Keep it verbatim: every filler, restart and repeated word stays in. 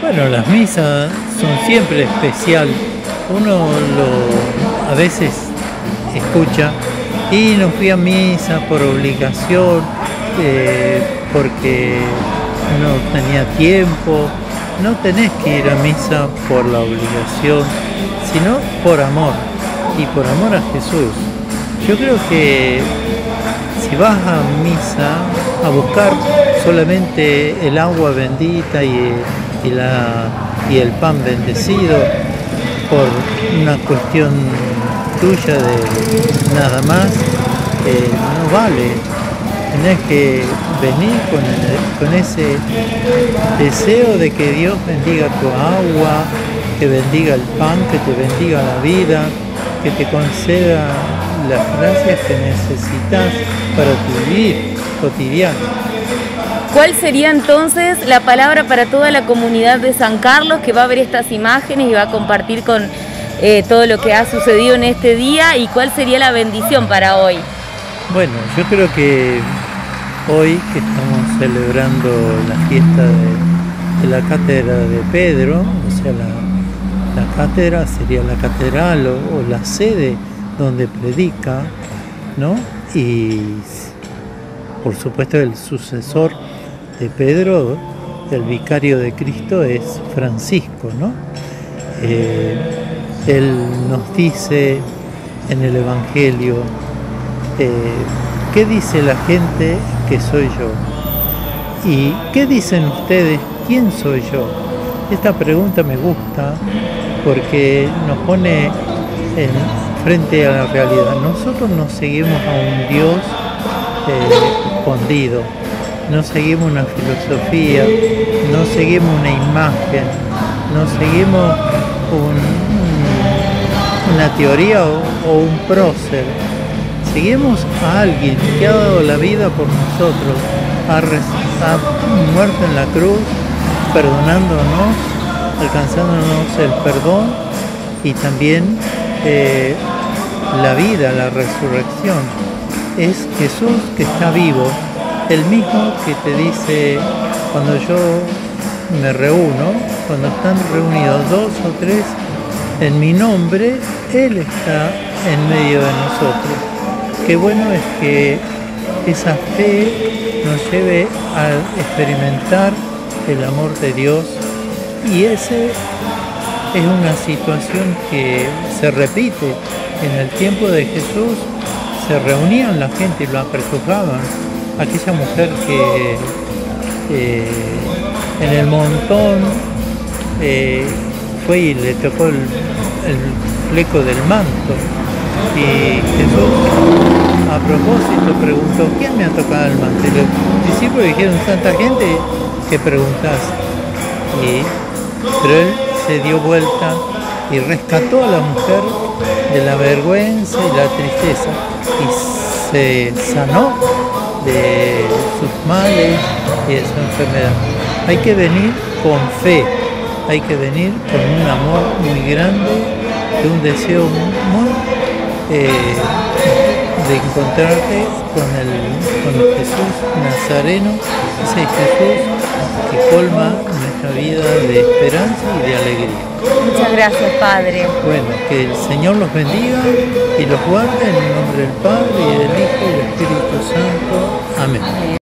Bueno, las misas son siempre especial. Uno lo, a veces escucha y no fui a misa por obligación, eh, porque no tenía tiempo. No tenés que ir a misa por la obligación, sino por amor y por amor a Jesús. Yo creo que si vas a misa a buscar solamente el agua bendita y, y, la, y el pan bendecido por una cuestión tuya de nada más, eh, no vale. Tenés que venir con, el, con ese deseo de que Dios bendiga tu agua, que bendiga el pan, que te bendiga la vida, que te conceda las gracias que necesitas para tu vivir cotidiano. ¿Cuál sería entonces la palabra para toda la comunidad de San Carlos que va a ver estas imágenes y va a compartir con eh, todo lo que ha sucedido en este día? ¿Y cuál sería la bendición para hoy? Bueno, yo creo que hoy que estamos celebrando la fiesta de, de la cátedra de Pedro, o sea, la, la cátedra sería la catedral o, o la sede donde predica, ¿no? Y por supuesto el sucesor de Pedro, el vicario de Cristo, es Francisco, ¿no? Eh, él nos dice en el Evangelio, eh, ¿qué dice la gente que soy yo? ¿Y qué dicen ustedes? ¿Quién soy yo? Esta pregunta me gusta porque nos pone en, frente a la realidad. Nosotros no seguimos a un Dios eh, escondido, no seguimos una filosofía, no seguimos una imagen, no seguimos un, un, una teoría o, o un prócer. Seguimos a alguien que ha dado la vida por nosotros, ha, ha muerto en la cruz, perdonándonos, alcanzándonos el perdón y también eh, la vida, la resurrección. Es Jesús que está vivo, el mismo que te dice cuando yo me reúno, cuando están reunidos dos o tres en mi nombre, Él está en medio de nosotros. Qué bueno es que esa fe nos lleve a experimentar el amor de Dios, y ese es una situación que se repite. En el tiempo de Jesús se reunían la gente y lo apresujaban. Aquella mujer que eh, en el montón eh, fue y le tocó el, el fleco del manto, y Jesús a propósito preguntó, ¿quién me ha tocado el manto? Y los discípulos dijeron, tanta gente que preguntás. Y, pero él se dio vuelta y rescató a la mujer de la vergüenza y la tristeza y se sanó de sus males y de su enfermedad. Hay que venir con fe, hay que venir con un amor muy grande, de un deseo muy eh, de encontrarte con el, con el Jesús Nazareno, ese Jesús que colma nuestra vida de esperanza y de alegría. Muchas gracias, Padre. Bueno, que el Señor los bendiga y los guarde en el nombre del Padre y del Hijo y del Espíritu Santo. Amén. Amén.